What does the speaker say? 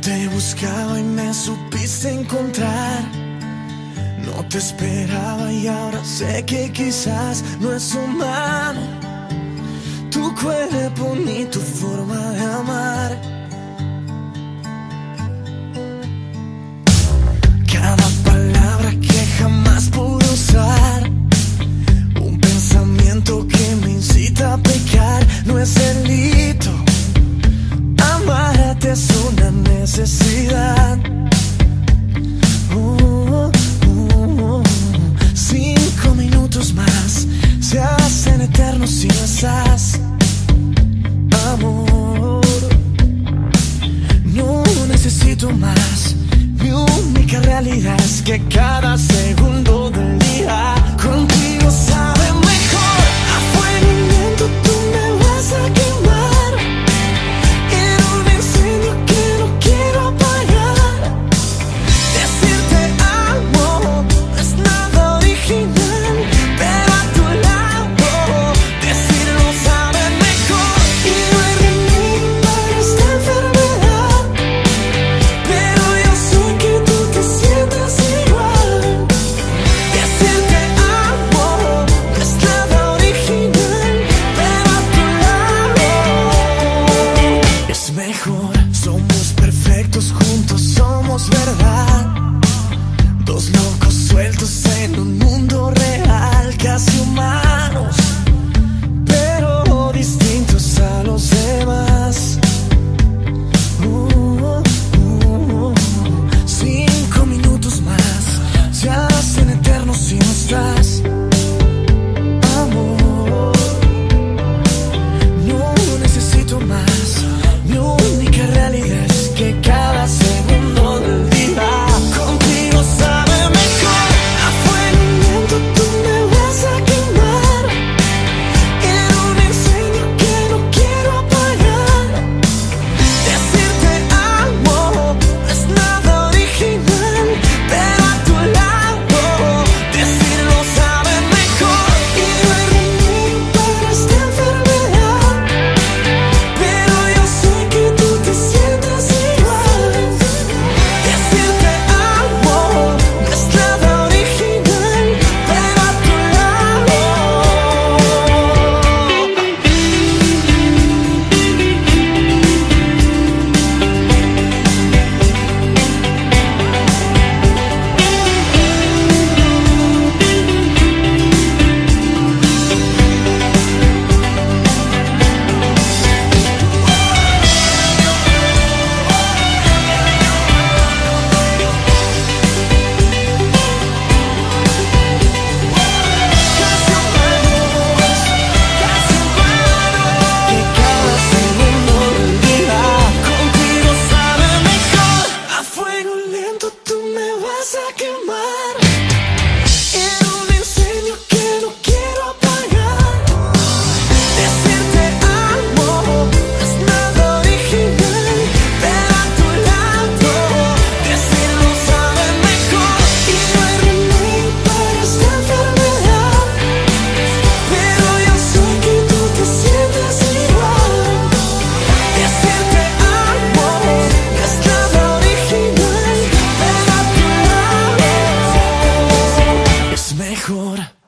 te buscaba y me supiste encontrar. No te esperaba y ahora sé que quizás no es humano tu cuerpo ni tu forma de amar. Cada palabra que jamás pude usar, un pensamiento que me incita a pecar. No es delito, amarte es una necesidad. 5 minutos más se hacen eternos si no estás, amor. No necesito más, mi única realidad es que cada segundo del día contigo sabe mejor. A fuego lento tú me vas a quemar, en un incendio que no quiero apagar. Decirte amo no es nada original, pero a tu lado decirlo sabe mejor. Y no hay remedio para esta enfermedad, pero yo sé que tú te sientes igual. Decirte amo no es nada original, pero a tu lado es mejor. Somos perfectos juntos, somos verdad. Dos locos sueltos en un mundo real, casi humanos, pero distintos a los demás. 5 minutos más se hacen eternos si no estás, amor. No necesito más, mi única realidad es que cada segundo del día contigo sabe mejor. A fuego lento tú me vas a quemar, en un incendio que no quiero apagar. Decirte amo no es nada original, pero a tu lado decirlo sabe mejor. Y no hay remedio para esta enfermedad, pero yo sé que tú te sientes igual. Decirte amo no es nada original, pero a tu lado. Que cada segundo del día contigo sabe mejor. A fuego lento tú me vas a quemar, en un incendio que no quiero apagar. Decirte amo no es nada original, pero a tu lado decirlo sabe mejor. Y no hay remedio para esta enfermedad, pero yo sé que tú te sientes igual. Decirte amo no es nada original, pero a tu lado es mejor.